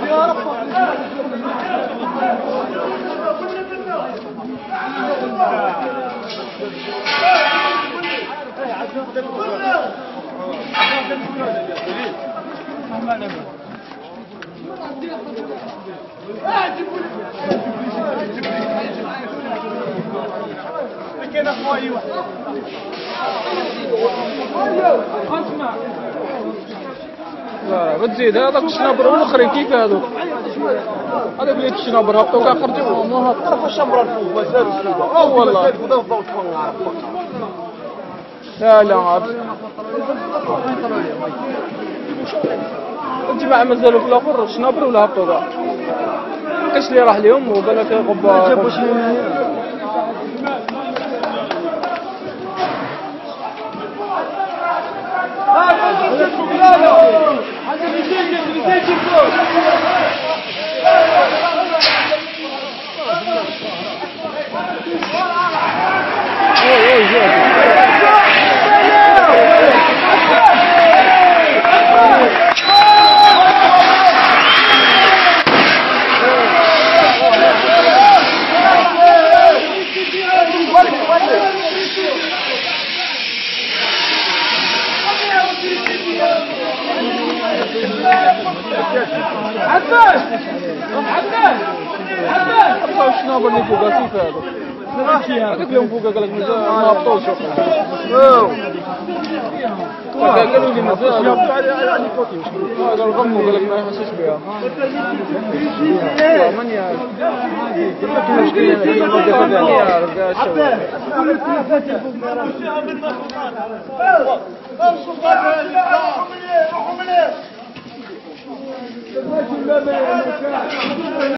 لا بتزيد هذاك الشنابر والاخرين كيف هذوك هذاك اللي الشنابر هبطوا كاع خرجوا ما هبطوا الشمره الفوق ما زادوش فوق والله لا لا الجماعه مازالوا في الاخر الشنابر ولا هبطوا كاع كاش اللي راح لهم وقال لك غبا عباس الشنابر اللي فوقها كيف هذا؟ هذاك اللي فوقها قال لك مازال ما هبطوش قالوا لي مازال قالوا غموا قال لك ما يحسش بها من يعرف